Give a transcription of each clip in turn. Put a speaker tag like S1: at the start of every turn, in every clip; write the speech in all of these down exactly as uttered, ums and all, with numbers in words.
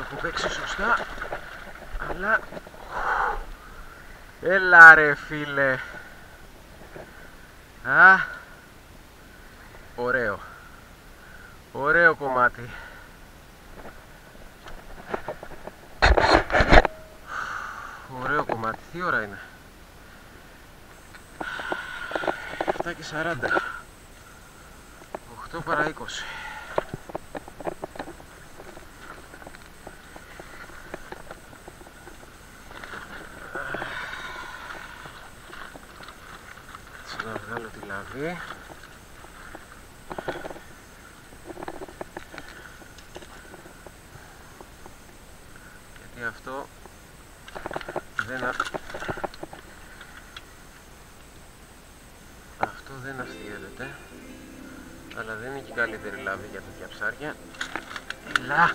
S1: έχω παίξει σωστά, αλλά... Έλα ρε φίλε. Α, ωραίο. Ωραίο κομμάτι. Ωραίο κομμάτι. Τι ώρα είναι? επτά και σαράντα. οκτώ παρά είκοσι. Έτσι να βγάλω τη λαβή. Γιατί αυτό δεν... Αυτό δεν αστιεύεται, αλλά δεν είναι και η καλύτερη λαβή για τέτοια ψάρια. Ελά!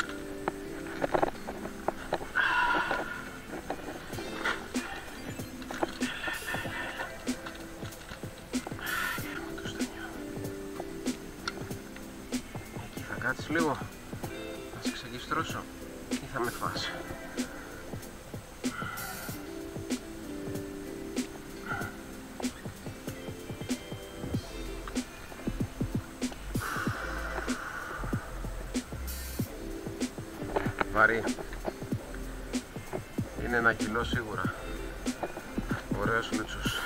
S1: Εκεί θα κάτσεις λίγο, να σε ξεγιστρώσω ή θα με φας? Βαρύ. Είναι ένα κιλό σίγουρα. Ωραίος λούτσος.